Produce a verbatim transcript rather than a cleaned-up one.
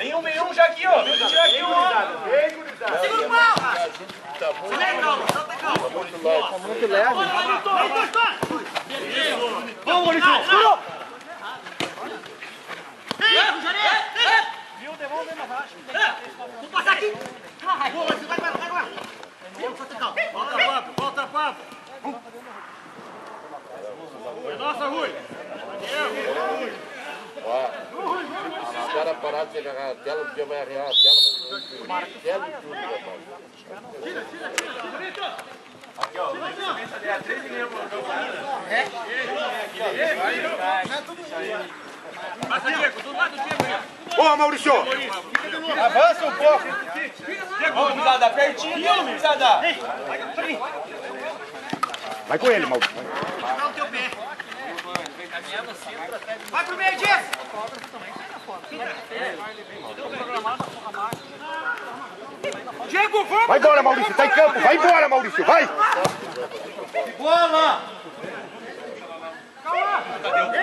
Tem um meio um já aqui, ó. Tira aqui um, ó. Segura o pau! Você vem, calma, só tem calma. Tá muito leve. Vamos, Maurício! Segurou! Viu? Devolve na baixa. Vamos passar aqui! Vai, vai, vai, vai, vai! Só tem calma. Volta, papo, volta, papo. É nossa, Rui. Ó, os caras pararam de agarrar a tela, o dia vai arrear a tela, vai tela e tudo, rapaz. Tira, tira, tira! Aqui, ó. É três e meia pro jogo. É? Passa, Diego, do lado do Diego aí. Boa, Maurício! Avança um pouco. Vamos, pisada, pertinho, pisada. Vai com ele, Maurício. Dá o teu pé. Vai pro meio, Diego! Diego, vamos! Vai embora, Maurício. Tá em campo. Vai embora, Maurício. Vai! Bola! Cadê o